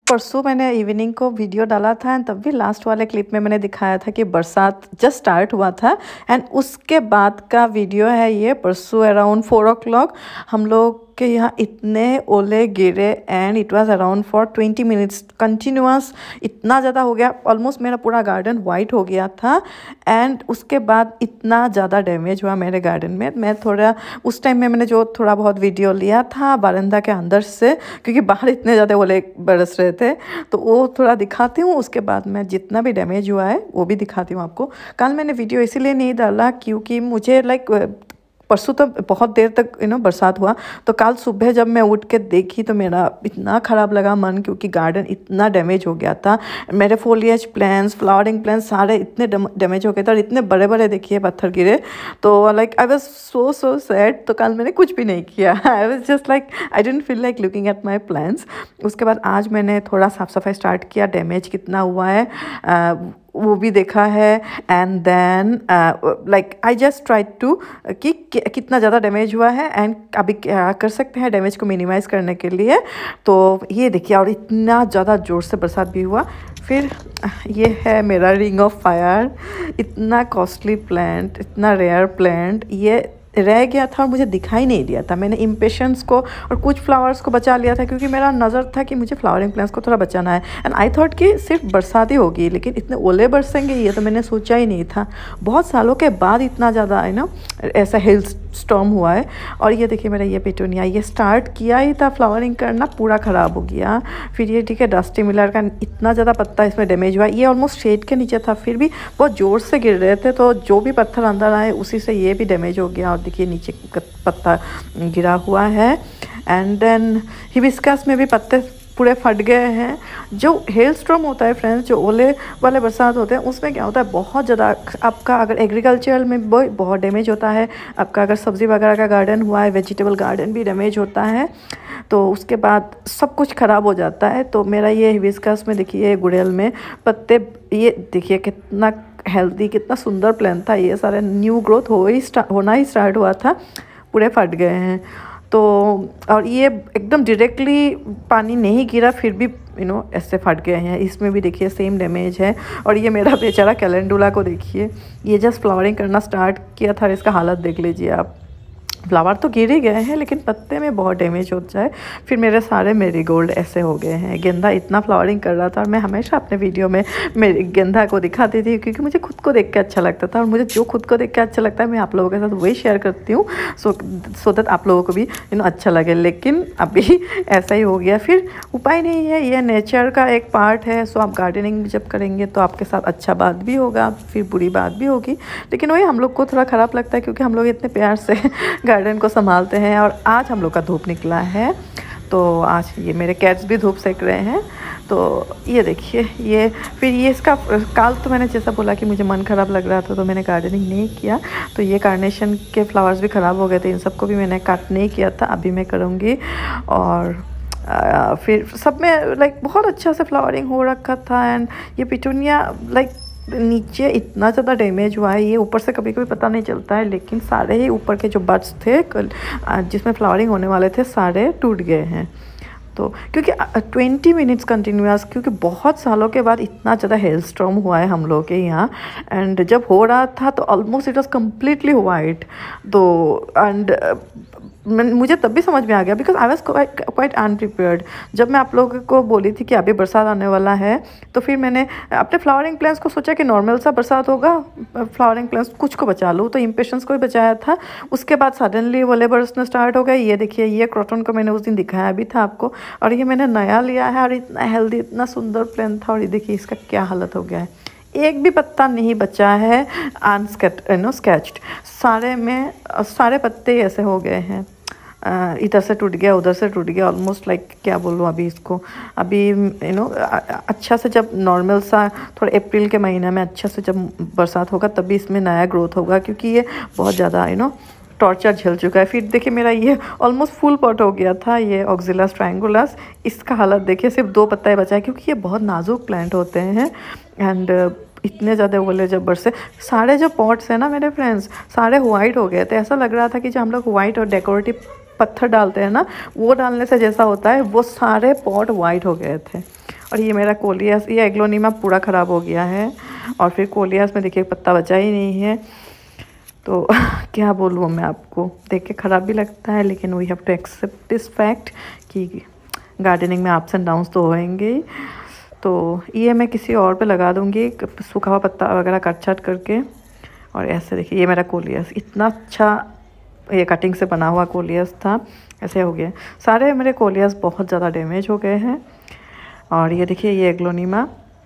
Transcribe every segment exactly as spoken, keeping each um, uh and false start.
परसों मैंने इवनिंग को वीडियो डाला था एंड तब भी लास्ट वाले क्लिप में मैंने दिखाया था कि बरसात जस्ट स्टार्ट हुआ था एंड उसके बाद का वीडियो है ये। परसों अराउंड फोर ओ क्लॉक हम लोग के यहाँ इतने ओले गिरे and it was around for twenty minutes continuous. इतना ज़्यादा हो गया, ऑलमोस्ट मेरा पूरा गार्डन वाइट हो गया था एंड उसके बाद इतना ज़्यादा डैमेज हुआ मेरे गार्डन में। मैं थोड़ा उस टाइम में मैंने जो थोड़ा बहुत वीडियो लिया था बारंदा के अंदर से, क्योंकि बाहर इतने ज़्यादा ओले बरस रहे थे, तो वो थोड़ा दिखाती हूँ। उसके बाद मैं जितना भी डैमेज हुआ है वो भी दिखाती हूँ आपको। कल मैंने वीडियो इसीलिए नहीं डाला क्योंकि मुझे लाइक परसों तो बहुत देर तक यू नो बरसात हुआ, तो कल सुबह जब मैं उठ के देखी तो मेरा इतना ख़राब लगा मन, क्योंकि गार्डन इतना डैमेज हो गया था। मेरे फोलिएज प्लांट्स, फ्लावरिंग प्लांट्स सारे इतने डैमेज हो गए थे और इतने बड़े बड़े देखिए पत्थर गिरे। तो like I was so so sad. तो कल मैंने कुछ भी नहीं किया। I was just like I didn't feel like looking at my plants. उसके बाद आज मैंने थोड़ा साफ़ सफाई स्टार्ट किया। डैमेज कितना हुआ है uh, वो भी देखा है and then like I just try to कि कितना ज़्यादा डैमेज हुआ है एंड अभी क्या कर सकते हैं डैमेज को मिनिमाइज़ करने के लिए। तो ये देखिए, और इतना ज़्यादा ज़ोर से बरसात भी हुआ। फिर ये है मेरा रिंग ऑफ फायर। इतना कॉस्टली प्लांट, इतना रेयर प्लांट ये रह गया था और मुझे दिखाई नहीं दिया था। मैंने इम्पेशंस को और कुछ फ्लावर्स को बचा लिया था क्योंकि मेरा नज़र था कि मुझे फ्लावरिंग प्लांट्स को थोड़ा बचाना है एंड आई थॉट कि सिर्फ बरसात ही होगी, लेकिन इतने ओले बरसेंगे ये तो मैंने सोचा ही नहीं था। बहुत सालों के बाद इतना ज़्यादा है ना ऐसा हिल स्टॉर्म हुआ है। और ये देखिए मेरा ये पेटूनिया, ये स्टार्ट किया ही था फ्लावरिंग करना, पूरा ख़राब हो गया। फिर ये ठीक है डस्टी मिलर का इतना ज़्यादा पत्ता इसमें डैमेज हुआ। ये ऑलमोस्ट शेड के नीचे था, फिर भी बहुत ज़ोर से गिर रहे थे, तो जो भी पत्थर अंदर आए उसी से ये भी डैमेज हो गया। और देखिए नीचे पत्ता गिरा हुआ है एंड देन हिबिस्कस में भी पत्ते पूरे फट गए हैं। जो हेल स्टॉर्म होता है फ्रेंड्स, जो ओले वाले बरसात होते हैं, उसमें क्या होता है बहुत ज़्यादा आपका अगर एग्रीकल्चर में बहुत डैमेज होता है। आपका अगर सब्ज़ी वगैरह का गार्डन हुआ है, वेजिटेबल गार्डन भी डैमेज होता है, तो उसके बाद सब कुछ ख़राब हो जाता है। तो मेरा ये हिबिस्कस में देखिए गुड़ैल में पत्ते, ये देखिए कितना हेल्दी, कितना सुंदर प्लांट था। ये सारे न्यू ग्रोथ हो ही होना ही स्टार्ट हुआ था, पूरे फट गए हैं। तो और ये एकदम डायरेक्टली पानी नहीं गिरा फिर भी यू नो ऐसे फट गए हैं। इसमें भी देखिए सेम डैमेज है। और ये मेरा बेचारा कैलेंडुला को देखिए, ये जस्ट फ्लावरिंग करना स्टार्ट किया था, इसका हालत देख लीजिए आप। फ्लावर तो गिर ही गए हैं लेकिन पत्ते में बहुत डैमेज हो जाए। फिर मेरे सारे मेरीगोल्ड ऐसे हो गए हैं। गेंदा इतना फ्लावरिंग कर रहा था और मैं हमेशा अपने वीडियो में मेरे गेंदा को दिखाती थी क्योंकि मुझे खुद को देख के अच्छा लगता था, और मुझे जो खुद को देख के अच्छा लगता है मैं आप लोगों के साथ वही शेयर करती हूँ, सो सो दैट आप लोगों को भी यू नो अच्छा लगे। लेकिन अभी ऐसा ही हो गया, फिर उपाय नहीं है, ये नेचर का एक पार्ट है। सो आप गार्डनिंग जब करेंगे तो आपके साथ अच्छा बात भी होगा, फिर बुरी बात भी होगी। लेकिन वही हम लोग को थोड़ा ख़राब लगता है क्योंकि हम लोग इतने प्यार से गार्डन को संभालते हैं। और आज हम लोग का धूप निकला है, तो आज ये मेरे कैट्स भी धूप सेक रहे हैं। तो ये देखिए, ये फिर ये इसका काल तो मैंने जैसा बोला कि मुझे मन ख़राब लग रहा था तो मैंने गार्डनिंग नहीं किया। तो ये कार्नेशन के फ्लावर्स भी ख़राब हो गए थे, इन सबको भी मैंने काट नहीं किया था, अभी मैं करूँगी। और आ, फिर सब में लाइक बहुत अच्छा से फ्लावरिंग हो रखा था। एंड ये पिटूनिया लाइक नीचे इतना ज़्यादा डैमेज हुआ है, ये ऊपर से कभी कभी पता नहीं चलता है, लेकिन सारे ही ऊपर के जो बड्स थे जिसमें फ्लावरिंग होने वाले थे सारे टूट गए हैं। तो क्योंकि ट्वेंटी मिनट्स कंटिन्यूअस, क्योंकि बहुत सालों के बाद इतना ज़्यादा हेल स्टॉर्म हुआ है हम लोग के यहाँ। एंड जब हो रहा था तो almost it was completely white. तो एंड मुझे तब भी समझ में आ गया because I was quite unprepared. जब मैं आप लोगों को बोली थी कि अभी बरसात आने वाला है, तो फिर मैंने अपने फ्लावरिंग प्लांट्स को सोचा कि नॉर्मल सा बरसात होगा, फ्लावरिंग प्लांट्स कुछ को बचा लूँ, तो इम्पेशंस को भी बचाया था। उसके बाद सडनली ओले बरसना स्टार्ट हो गए। ये देखिए, ये क्रॉटन को मैंने उस दिन दिखाया भी था आपको, और ये मैंने नया लिया है और इतना हेल्दी, इतना सुंदर प्लांट था, और ये देखिए इसका क्या हालत हो गया है। एक भी पत्ता नहीं बचा है अनस्केट यू नो स्केच्ड, सारे में सारे पत्ते ऐसे हो गए हैं। इधर से टूट गया, उधर से टूट गया, ऑलमोस्ट लाइक क्या बोलूँ अभी इसको। अभी यू नो अच्छा से जब नॉर्मल सा थोड़ा अप्रैल के महीने में अच्छा से जब बरसात होगा तभी इसमें नया ग्रोथ होगा, क्योंकि ये बहुत ज़्यादा यू नो टॉर्चर झेल चुका है। फिर देखिए मेरा ये ऑलमोस्ट फुल पॉट हो गया था, ये ऑक्जिलस ट्रायंगुलस, इसका हालत देखिए, सिर्फ दो पत्ता ही बचा है क्योंकि ये बहुत नाजुक प्लांट होते हैं। एंड इतने ज़्यादा ओले जब बरसे, सारे जो पॉट्स हैं ना मेरे फ्रेंड्स सारे वाइट हो गए थे। ऐसा लग रहा था कि जो हम लोग वाइट और डेकोरेटिव पत्थर डालते हैं ना, वो डालने से जैसा होता है, वो सारे पॉट वाइट हो गए थे। और ये मेरा कोलियास, ये एग्लोनिमा पूरा ख़राब हो गया है। और फिर कोलियास में देखिए पत्ता बचा ही नहीं है। तो क्या बोलूँ मैं आपको, देख के ख़राब भी लगता है, लेकिन we have to accept this fact कि गार्डनिंग में अप्स एंड डाउन्स तो होएंगे। तो ये मैं किसी और पे लगा दूँगी, सूखा हुआ पत्ता वगैरह कट छट करके। और ऐसे देखिए ये मेरा कोलियस, इतना अच्छा ये कटिंग से बना हुआ कोलियस था, ऐसे हो गया। सारे मेरे कोलियस बहुत ज़्यादा डैमेज हो गए हैं। और ये देखिए ये एग्लोनिमा,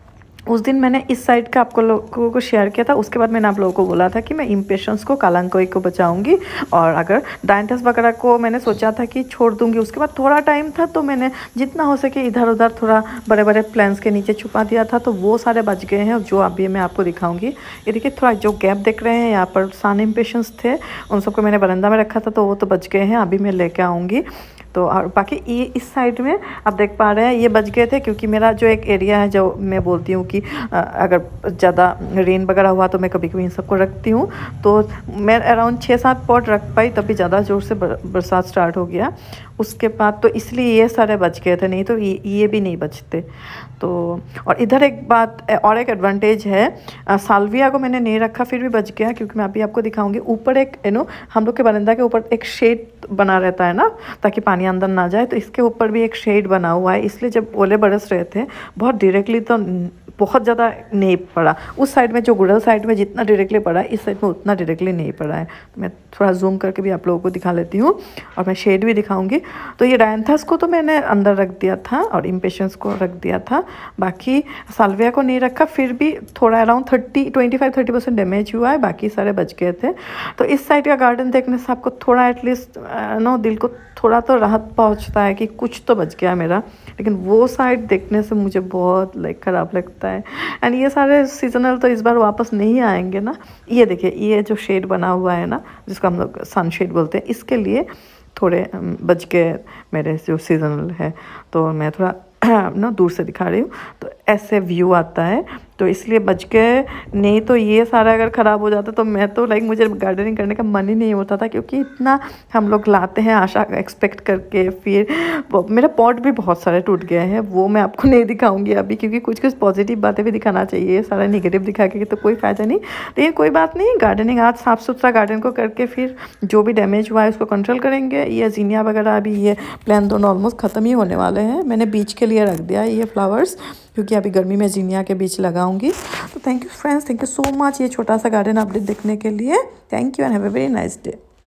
उस दिन मैंने इस साइड का आपको लोगों को शेयर किया था। उसके बाद मैंने आप लोगों को बोला था कि मैं इम्पेशंस को, कालांकोई को बचाऊंगी, और अगर डायंथस वगैरह को मैंने सोचा था कि छोड़ दूंगी। उसके बाद थोड़ा टाइम था तो मैंने जितना हो सके इधर उधर थोड़ा बड़े बड़े प्लांट्स के नीचे छुपा दिया था, तो वो सारे बच गए हैं, जो अभी मैं आपको दिखाऊंगी। ये देखिए थोड़ा जो गैप देख रहे हैं यहाँ पर सन इम्पेशंस थे, उन सबको मैंने बरंदा में रखा था, तो वो तो बच गए हैं, अभी मैं लेके आऊँगी। तो और बाकी ये इस साइड में आप देख पा रहे हैं ये बच गए थे, क्योंकि मेरा जो एक एरिया है, जो मैं बोलती हूँ कि अगर ज़्यादा रेन वगैरह हुआ तो मैं कभी कभी इन सबको रखती हूँ। तो मैं अराउंड छः सात पॉट रख पाई, तभी ज़्यादा ज़ोर से बरसात स्टार्ट हो गया उसके बाद, तो इसलिए ये सारे बच गए थे, नहीं तो ये ये भी नहीं बचते। तो और इधर एक बात और एक एडवांटेज है, साल्विया को मैंने नहीं रखा फिर भी बच गया, क्योंकि मैं अभी आपको दिखाऊंगी। ऊपर एक यू नो हम लोग के बरंदा के ऊपर एक शेड बना रहता है ना, ताकि पानी अंदर ना जाए, तो इसके ऊपर भी एक शेड बना हुआ है, इसलिए जब ओले बरस रहे थे बहुत डायरेक्टली तो बहुत ज़्यादा नहीं पड़ा। उस साइड में जो गुड़ल साइड में जितना डायरेक्टली पड़ा है, इस साइड में उतना डायरेक्टली नहीं पड़ा है। तो मैं थोड़ा जूम करके भी आप लोगों को दिखा लेती हूँ, और मैं शेड भी दिखाऊंगी। तो ये डायंथस को तो मैंने अंदर रख दिया था और इम्पेशंस को रख दिया था, बाकी साल्विया को नहीं रखा, फिर भी थोड़ा around thirty twenty five thirty percent damage हुआ है, बाकी सारे बच गए थे। तो इस साइड का गार्डन देखने से आपको थोड़ा एटलीस्ट नो दिल को थोड़ा तो राहत पहुंचता है कि कुछ तो बच गया मेरा, लेकिन वो साइड देखने से मुझे बहुत लाइक ख़राब लगता है। एंड ये सारे सीजनल तो इस बार वापस नहीं आएंगे ना। ये देखिए ये जो शेड बना हुआ है ना, जिसको हम लोग सन शेड बोलते हैं, इसके लिए थोड़े बच के मेरे जो सीजनल है, तो मैं थोड़ा ना दूर से दिखा रही हूँ, तो ऐसे व्यू आता है, तो इसलिए बच गए। नहीं तो ये सारा अगर ख़राब हो जाता तो मैं तो लाइक मुझे गार्डनिंग करने का मन ही नहीं होता था, क्योंकि इतना हम लोग लाते हैं आशा एक्सपेक्ट करके, फिर मेरा पॉट भी बहुत सारे टूट गए हैं, वो मैं आपको नहीं दिखाऊंगी अभी, क्योंकि कुछ कुछ पॉजिटिव बातें भी दिखाना चाहिए, सारा नेगेटिव दिखा के तो कोई फ़ायदा नहीं। लेकिन कोई बात नहीं, गार्डनिंग आज साफ़ सुथरा गार्डन को करके फिर जो भी डैमेज हुआ है उसको कंट्रोल करेंगे। ये जीनिया वगैरह अभी ये प्लान दोनों ऑलमोस्ट ख़त्म ही होने वाले हैं, मैंने बीच के लिए रख दिया ये फ्लावर्स, क्योंकि अभी गर्मी में जीनिया के बीच लगाऊंगी। तो thank you friends, thank you so much ये छोटा सा गार्डन अपडेट देखने के लिए। Thank you and have a very nice day.